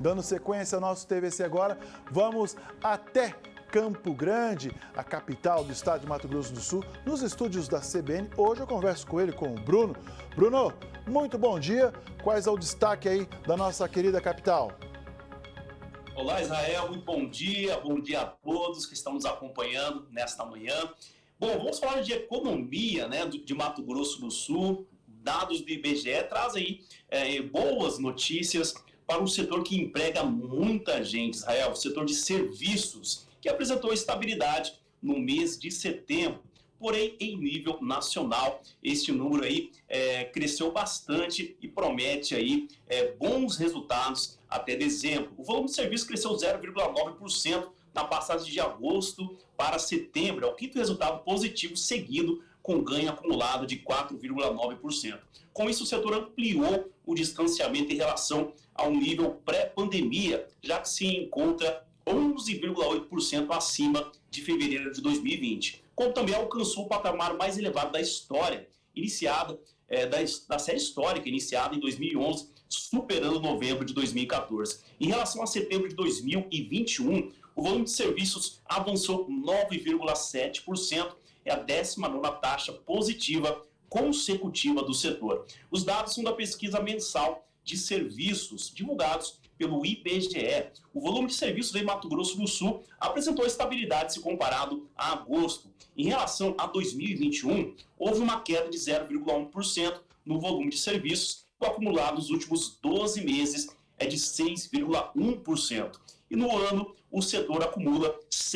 Dando sequência ao nosso TVC agora, vamos até Campo Grande, a capital do estado de Mato Grosso do Sul, nos estúdios da CBN. Hoje eu converso com ele, com o Bruno. Bruno, muito bom dia. Quais é o destaque aí da nossa querida capital? Olá, Israel, muito bom dia a todos que estão nos acompanhando nesta manhã. Bom, vamos falar de economia, né, de Mato Grosso do Sul. Dados do IBGE trazem aí boas notícias para um setor que emprega muita gente, Israel, o setor de serviços, que apresentou estabilidade no mês de setembro. Porém, em nível nacional, este número aí cresceu bastante e promete aí bons resultados até dezembro. O volume de serviços cresceu 0,9% na passagem de agosto para setembro. É o quinto resultado positivo seguido com ganho acumulado de 4,9%. Com isso, o setor ampliou o distanciamento em relação ao nível pré-pandemia, já que se encontra 11,8% acima de fevereiro de 2020, como também alcançou o patamar mais elevado da história, da série histórica iniciada em 2011, superando novembro de 2014. Em relação a setembro de 2021, o volume de serviços avançou 9,7%, é a 19ª taxa positiva consecutiva do setor. Os dados são da pesquisa mensal de serviços divulgados pelo IBGE. O volume de serviços em Mato Grosso do Sul apresentou estabilidade se comparado a agosto. Em relação a 2021, houve uma queda de 0,1% no volume de serviços, o acumulado nos últimos 12 meses é de 6,1%. E no ano, o setor acumula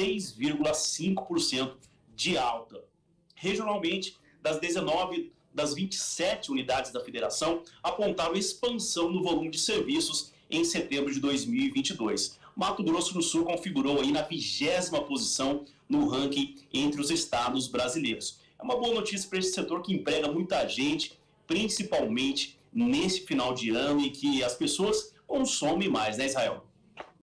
6,5% de alta. Regionalmente, das 27 unidades da federação apontaram expansão no volume de serviços em setembro de 2022. Mato Grosso do Sul configurou aí na 20ª posição no ranking entre os estados brasileiros. É uma boa notícia para esse setor que emprega muita gente, principalmente nesse final de ano, e que as pessoas consomem mais, né, Israel?